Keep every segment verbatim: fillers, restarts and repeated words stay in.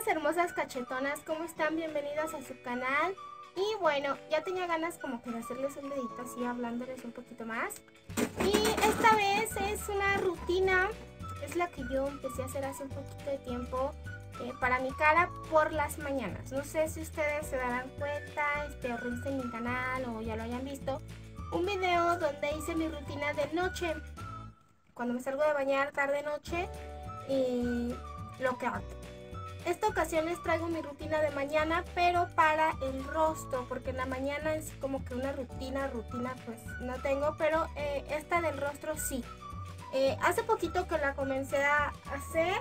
Chicas hermosas cachetonas, ¿cómo están? Bienvenidas a su canal. Y bueno, ya tenía ganas como que de hacerles un videito así, hablándoles un poquito más. Y esta vez es una rutina, es la que yo empecé a hacer hace un poquito de tiempo eh, para mi cara por las mañanas. No sé si ustedes se darán cuenta, este, o revisen mi canal o ya lo hayan visto. Un video donde hice mi rutina de noche, cuando me salgo de bañar tarde-noche, y lo que hago. Esta ocasión les traigo mi rutina de mañana, pero para el rostro, porque en la mañana es como que una rutina, rutina pues no tengo, pero eh, esta del rostro sí. Eh, hace poquito que la comencé a hacer.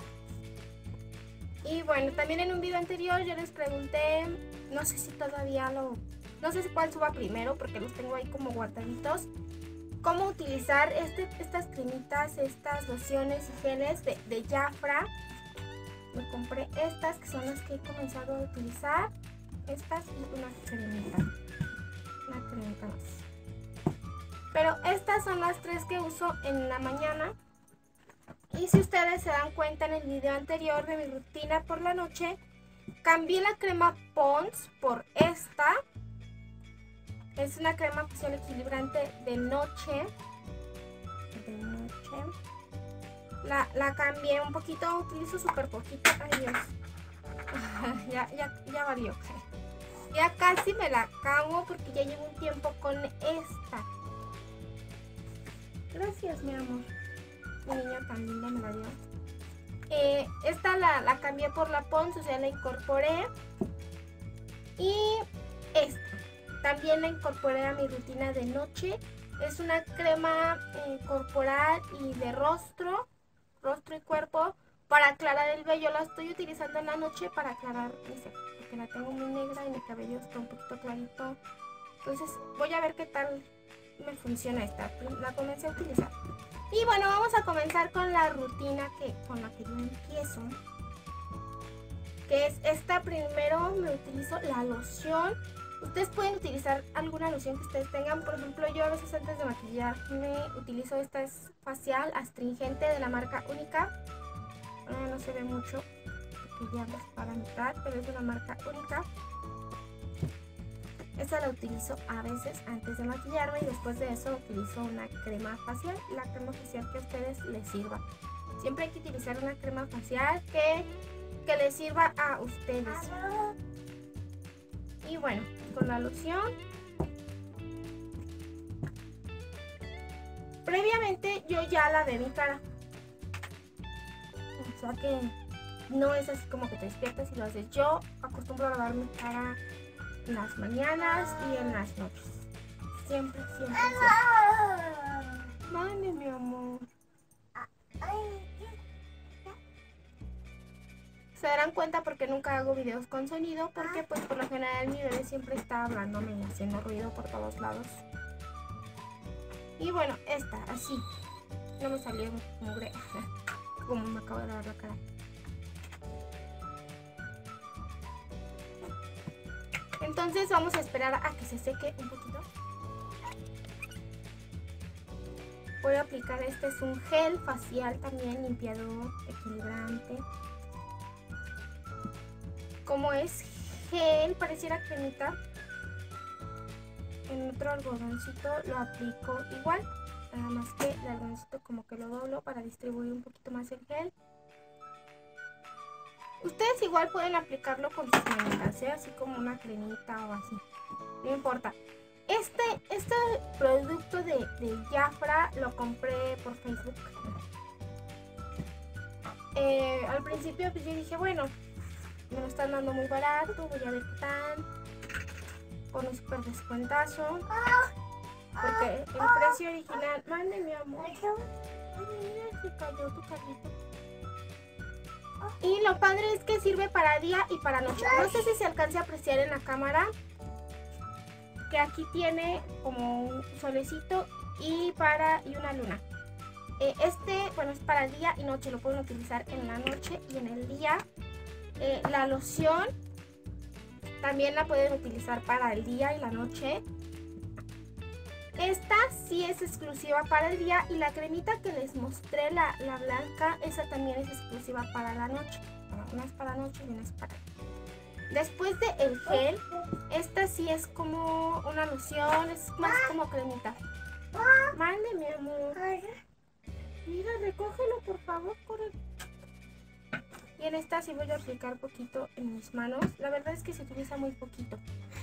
Y bueno, también en un video anterior yo les pregunté, no sé si todavía lo, no sé si cuál suba primero porque los tengo ahí como guardaditos, cómo utilizar este, estas cremitas, estas lociones y geles de, de Jafra. Me compré estas que son las que he comenzado a utilizar, estas y una cremita, una cremita más. Pero estas son las tres que uso en la mañana. Y si ustedes se dan cuenta, en el video anterior de mi rutina por la noche, cambié la crema Pond's por esta. Es una crema facial equilibrante de noche. De noche. La, la cambié un poquito, utilizo súper poquito. Ay Dios. ya, ya, ya valió. Ya casi me la acabo porque ya llevo un tiempo con esta. Gracias, mi amor. Mi niña tan linda me la dio. Eh, esta la, la cambié por la Pond's, o sea, la incorporé. Y esta también la incorporé a mi rutina de noche. Es una crema eh, corporal y de rostro. Rostro y cuerpo para aclarar el vello. La estoy utilizando en la noche para aclarar mi ceja, porque la tengo muy negra y mi cabello está un poquito clarito. Entonces voy a ver qué tal me funciona esta. La comencé a utilizar. Y bueno, vamos a comenzar con la rutina que, con la que yo empiezo, que es esta. Primero me utilizo la loción. Ustedes pueden utilizar alguna loción que ustedes tengan. Por ejemplo, yo a veces antes de maquillarme utilizo esta, es facial astringente de la marca Única. Ah, no se ve mucho porque ya es para mitad, pero es de la marca Única. Esta la utilizo a veces antes de maquillarme y después de eso utilizo una crema facial. La crema facial que a ustedes les sirva. Siempre hay que utilizar una crema facial que, que les sirva a ustedes. Y bueno, con la loción, previamente yo ya lavé mi cara, o sea que no es así como que te despiertas y lo haces. Yo acostumbro a lavar mi cara en las mañanas y en las noches, siempre, siempre, siempre. Mande, mi amor. Se darán cuenta porque nunca hago videos con sonido, porque pues por lo general mi bebé siempre está hablándome y haciendo ruido por todos lados. Y bueno, esta, así. No me salió mugre, como me acabo de lavar la cara. Entonces vamos a esperar a que se seque un poquito. Voy a aplicar, este es un gel facial también, limpiador, equilibrante. Como es gel, pareciera cremita. En otro algodoncito lo aplico igual, nada más que el algodoncito como que lo doblo para distribuir un poquito más el gel. Ustedes igual pueden aplicarlo con sus manitas, ¿eh? Así como una cremita o así, no importa. Este, este producto de, de Jafra lo compré por Facebook. Eh, al principio pues yo dije, bueno, me lo están dando muy barato, voy a ver qué tal, con un super descuentazo, porque el precio original, mande mi amor, ay, mira, se cayó tu carrito. Y lo padre es que sirve para día y para noche. No sé si se alcance a apreciar en la cámara que aquí tiene como un solecito y para y una luna. Eh, este, bueno, es para día y noche, lo pueden utilizar en la noche y en el día. Eh, la loción también la pueden utilizar para el día y la noche. Esta sí es exclusiva para el día y la cremita que les mostré, la, la blanca, esa también es exclusiva para la noche. para, unas para noche y unas para. Después de el gel, esta sí es como una loción, es más como cremita. Mande, mi amor. Mira, recógelo, por favor, corre. Y en esta sí voy a aplicar poquito en mis manos. La verdad es que se utiliza muy poquito.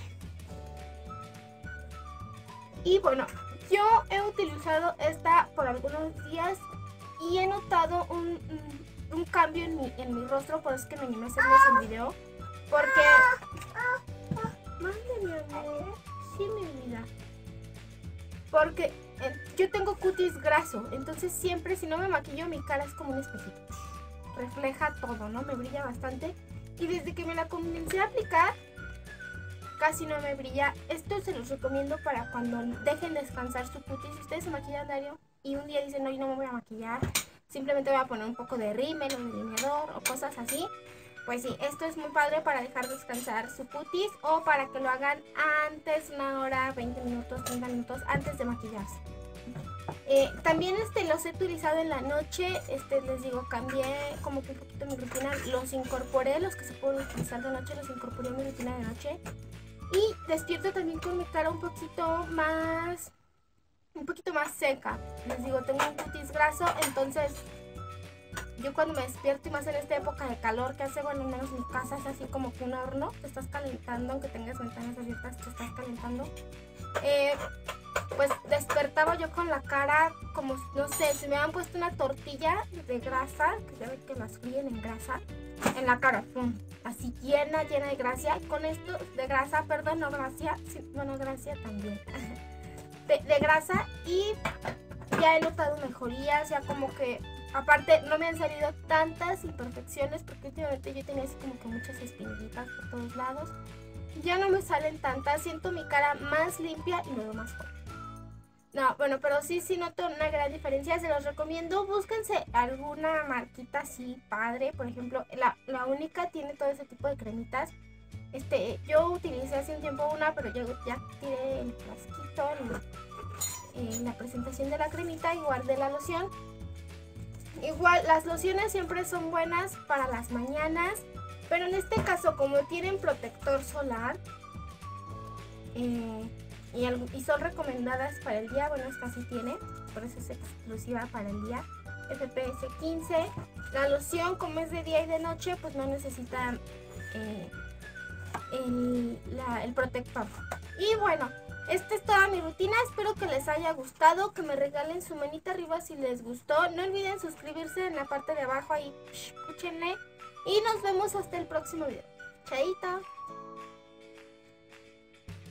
Y bueno, yo he utilizado esta por algunos días y he notado un, un, un cambio en mi, en mi rostro, por eso es que me animé a hacerles el video. Porque... Mande, mi amor. Sí, mi vida. Porque eh, yo tengo cutis graso, entonces siempre si no me maquillo mi cara es como un espejito. Refleja todo, ¿no? Me brilla bastante. Y desde que me la comencé a aplicar, casi no me brilla. Esto se los recomiendo para cuando dejen descansar su cutis. Si ustedes se maquillan diario y un día dicen, no, yo no me voy a maquillar, simplemente voy a poner un poco de rímel o delineador o cosas así. Pues sí, esto es muy padre para dejar descansar su cutis o para que lo hagan antes, una hora, veinte minutos, treinta minutos antes de maquillarse. Eh, también este, los he utilizado en la noche, este, les digo, cambié como que un poquito mi rutina, los incorporé, los que se pueden utilizar de noche, los incorporé en mi rutina de noche. Y despierto también con mi cara un poquito más, un poquito más seca. Les digo, tengo un cutis graso, entonces yo cuando me despierto y más en esta época de calor que hace, bueno, al menos mi casa es así como que un horno, te estás calentando, aunque tengas ventanas abiertas, te estás calentando. Eh, pues despertaba yo con la cara como, no sé, si me habían puesto una tortilla de grasa, que ya ven que las fríen en grasa, en la cara, pum, así llena, llena de grasa, con esto, de grasa, perdón, no gracia, sí, bueno, gracia también, de, de grasa, y ya he notado mejorías, ya como que, aparte no me han salido tantas imperfecciones, porque últimamente yo tenía así como que muchas espinillitas por todos lados, ya no me salen tantas, siento mi cara más limpia y me veo más joven. No, bueno, pero sí, sí noto una gran diferencia, se los recomiendo, búsquense alguna marquita así padre, por ejemplo, la, la única tiene todo ese tipo de cremitas. Este, yo utilicé hace un tiempo una, pero yo ya tiré el frasquito, el, eh, la presentación de la cremita y guardé la loción. Igual, las lociones siempre son buenas para las mañanas, pero en este caso, como tienen protector solar, eh, Y, y son recomendadas para el día, bueno, esta sí tiene, por eso es exclusiva para el día, F P S quince. La loción, como es de día y de noche, pues no necesita eh, el, la, el protector. Y bueno, esta es toda mi rutina, espero que les haya gustado, que me regalen su manita arriba si les gustó. No olviden suscribirse en la parte de abajo, ahí, escúchenle. Y nos vemos hasta el próximo video. Chaito.